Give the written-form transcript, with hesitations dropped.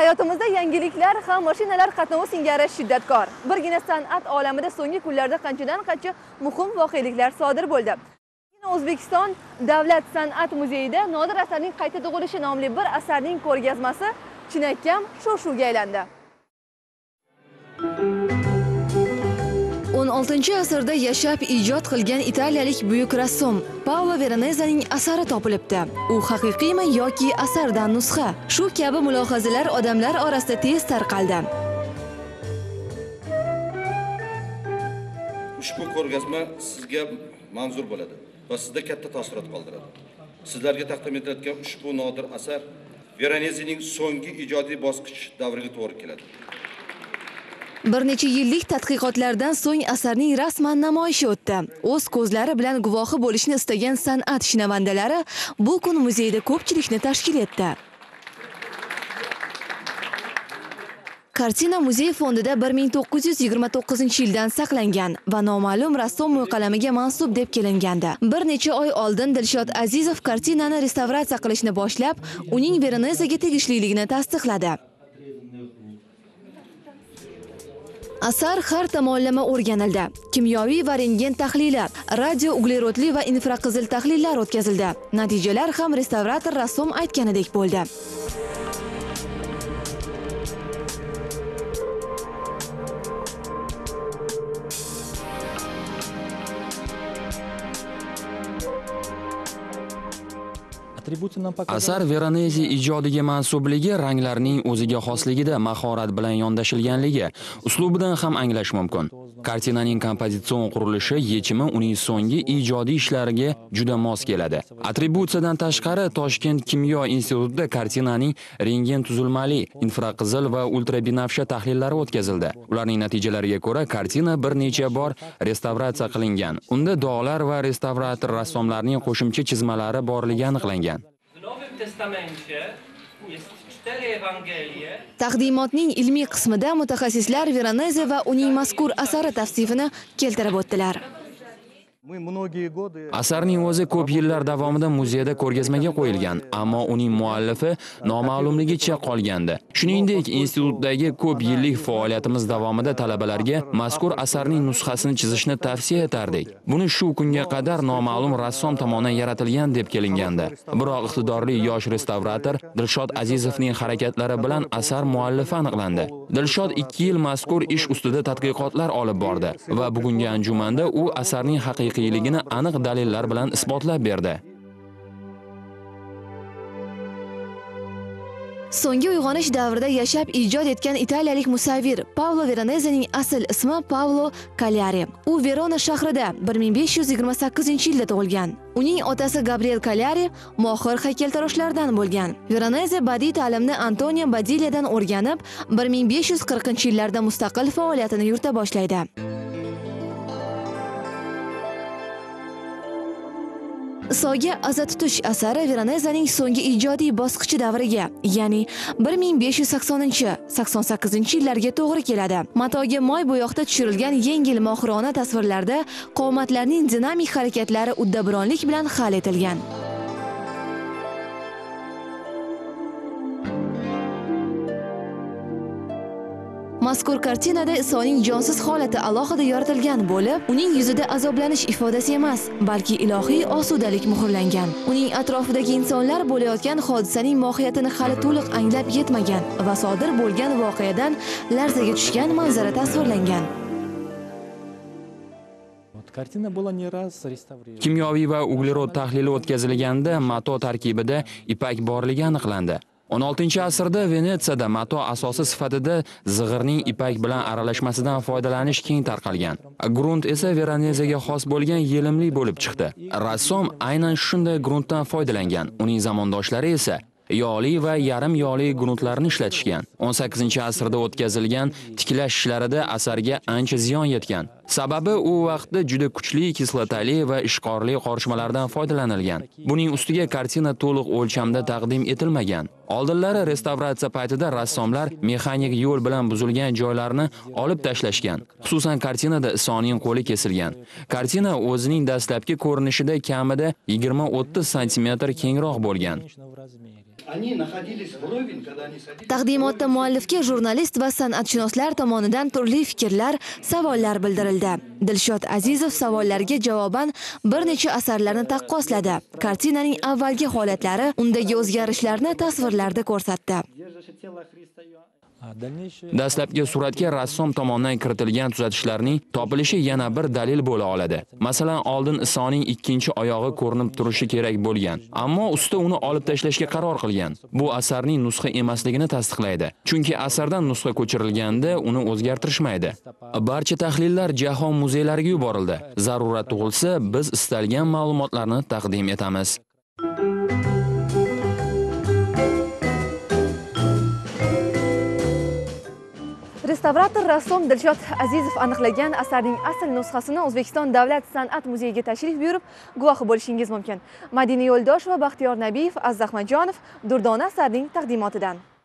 Hayotimizda yangiliklar ham mashinalar qatnovi singari shiddatkor. Birgina san'at olamida so'nggi kunlarda qancha muhim voqeliklar sodir bo'ldi. O'zbekiston Davlat san'at muzeyida Nodir asarning qayta tug'ilishi nomli bir asarning ko'rgazmasi chinakam shov-shuvga aylandi. 16-asrda yashab ijod qilgan italiyalik buyuk rassom Paolo Veronesening asari topilibdi. U haqiqiymi yoki asardan nusxa? Shu kabi mulohazalar odamlar orasida tez tarqaldi. Ushbu ko'rgazma sizga manzur bo'ladi va sizda katta taassurot qoldiradi. Sizlarga taqdim etilayotgan ushbu nodir asar Veronesening so'nggi ijodiy bosqich davriga to'g'ri keladi. Bir necha yillik tadqiqotlardan so'ng asarning rasman namoyishi o'tdi. O'z ko'zlari bilan guvohi bo'lishni istagan san'at shinavandalari bu kun muzeyda ko'pchilikni tashkil etdi. Kartina muzey fondida 1929-yildan saqlangan va noma'lum rassom mo'yqalamiga mansub deb kelingandi. Bir necha oy oldin Dilshod Azizov kartinani restavratsiya qilishni boshlab, uning Veronesaga tegishliligini tasdiqladi. Asar har tomonlama o'rganildi. Kimyoviy va rentgen tahlillar, radio uglerodli va infraqizil tahlillar o'tkazildi. Natijalar ham restavrator rassom aytganidek bo'ldi. Asar Veronese ijodiga mansubligi ranglarning o'ziga xosligida mahorat bilan yondashilganligi, uslubidan ham anglash mumkin. Kartinaning kompozitsion qurilishi yechimi uning so'nggi ijodiy ishlariga juda mos keladi. Atributsiyadan tashqari Toshkent kimyo institutida kartinaning rentgen tuzilmali, infraqizil va ultrabinafsha tahlillari o'tkazildi. Ularning natijalariga ko'ra kartina bir necha bor restavratsiya qilingan. Unda dog'lar va restavrator rassomlarning qo'shimcha chizmalari borligi aniqlangan. Taqdimotning ilmiy qismida mutaxassislar Veronese va uning mazkur asari tavsifini keltirib o'tdilar. Asarning o'zi ko'p yillar davomida muzeyda ko'rgazmaga qo'yilgan, ammo uning muallifi noma'lumligicha qolgandi. Shuningdek, institutdagi ko'p yillik faoliyatimiz davomida talabalarga mazkur asarning nusxasini chizishni tavsiya etardik. Buni shu kunga qadar noma'lum rassom tomonidan yaratilgan deb kelingandi. Biroq iqtidorli yosh restavrator Dilshod Azizovning harakatlari bilan asar muallifi aniqlandi. Dilshod 2 yil mazkur ish ustida tadqiqotlar olib bordi va bugungi anjumanda u asarning haqiqiyligini aniq dalillar bilan isbotlab berdi. So'nggi uyg'onish davrida yashab ijod etgan italiyalik musavvir Paolo Veronesening asl ismi Paolo Cagliari. U Verona shahrida 1528-yilda tug'ilgan. Uning otasi Gabriel Cagliari mohir haykaltaroshlardan bo'lgan. Veronese badiiy ta'limni Antonio Badigliadan o'rganib, 1540-yillarda mustaqil faoliyatini yurita boshlaydi. So'ga aza tutish asari Veronesening so'nggi ijodiy bosqichi davriga, ya'ni 1580-88-yillarga to'g'ri keladi. Matoga moy bo'yoqda tushirilgan yengil mohirona tasvirlarda qomatlarning dinamik harakatlari uddaburonlik bilan hal etilgan. Mazkur kartinada Isoning jonsiz holati alohida yoritilgan bo'lib, uning yuzida azoblanish ifodasi emas, balki ilohiy osudalik muhrlangan. Uning atrofidagi insonlar bo'layotgan hodisaning mohiyatini hali to'liq anglab yetmagan va sodir bo'lgan voqeadan larzaga tushgan manzara tasvirlangan. Kimyoviy va uglerod tahlili o'tkazilganda mato tarkibida ipak borligi aniqlandi. 16-asrda Venetsiyada mato asosi sifatida zig'irning ipak bilan aralashmasidan foydalanish keng tarqalgan. Grunt esa Veronesaga xos bo'lgan yelimli bo'lib chiqdi. Rassom aynan shunday gruntdan foydalangan. Uning zamondoshlari esa yog'li va yarim yog'li gruntlarni ishlatishgan. 18-asrda o'tkazilgan tiklash ishlarida asarga ancha ziyon yetgan. Sababi u vaqtda juda kuchli kislotali va ishqorli qorishmalardan foydalanilgan. Buning ustiga kartina to'liq o'lchamda taqdim etilmagan. Oldinlari restavratsiya paytida rassomlar mexanik yo'l bilan buzilgan joylarni olib tashlashgan. Xususan kartinada Isoning qo'li kesilgan. Kartina o'zining dastlabki ko'rinishida kamida 20-30 sm kengroq bo'lgan. Taqdimotda muallifga jurnalist va san'atshunoslar tomonidan turli fikrlar, savollar bildirildi. Dilshod Azizov savollarga javoban bir necha asarlarni taqqosladi. Kartinaning avvalgi holatlari undagi o'zgarishlarni tasvirlarda ko'rsatdi. Dastlabki suratga rassom tomonidan kiritilgan tuzatishlarning topilishi yana bir dalil bo'la oladi. Masalan, oldin Isoning ikkinchi oyog'i ko'rinib turishi kerak bo'lgan, ammo usta uni olib tashlashga qaror qilgan. Bu asarning nusxa emasligini tasdiqlaydi. Chunki asardan nusxa ko'chirilganda uni o'zgartirishmaydi. Barcha tahlillar jahon muzeylariga yuborildi. Zarurat tug'ilsa, biz istalgan ma'lumotlarni taqdim etamiz. Restavrator rassom Dilshod Azizov aniqlagan asarning asl nusxasini O'zbekiston Davlat san'at muzeyiga tashrif buyurib guvohi bo'lishingiz mumkin. Madina Yo'ldosh va Baxtiyor Nabiyev, Aziz Ahmadjonov, Durdona asarning taqdimotidan.